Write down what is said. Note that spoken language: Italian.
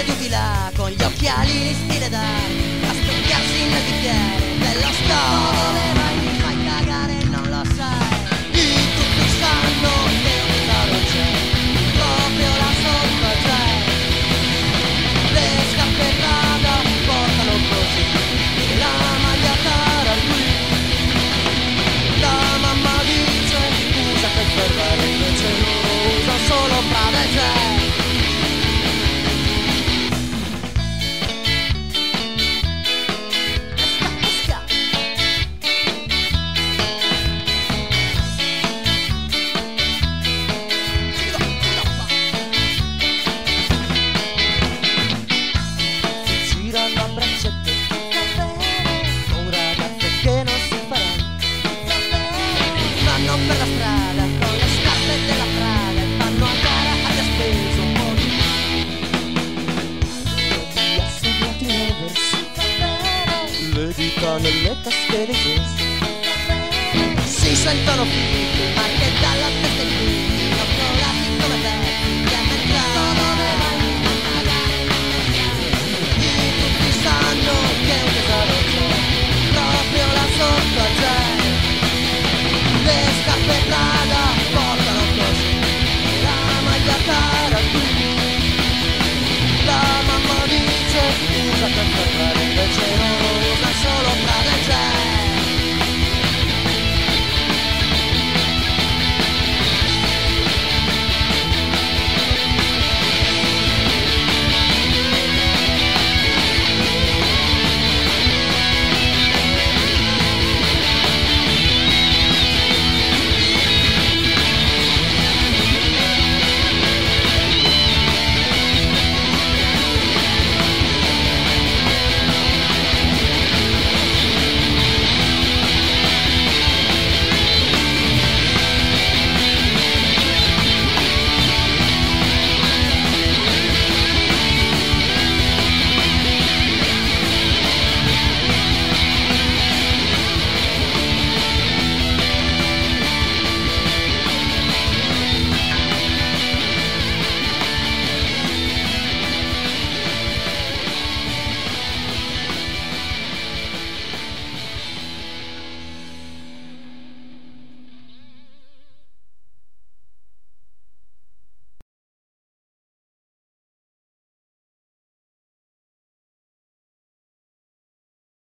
seduti là con gli occhiali in stile da specchiarsi nel bicchiere dello store. Dove vai mi fai cagare non lo sai, tutti sanno che un chitarro c'è, proprio là sotto c'è. Le scarpe Prada portano così la magliata qui. La mamma dice usa per fermare, invece loro usa solo Prada e c'è. Per la strada con le scarpe della Prada e fanno a gara a chi ha speso un po' di assegnati nei versi, le dita nelle tasche dei jeans, si sentono figli ma che dalla testa in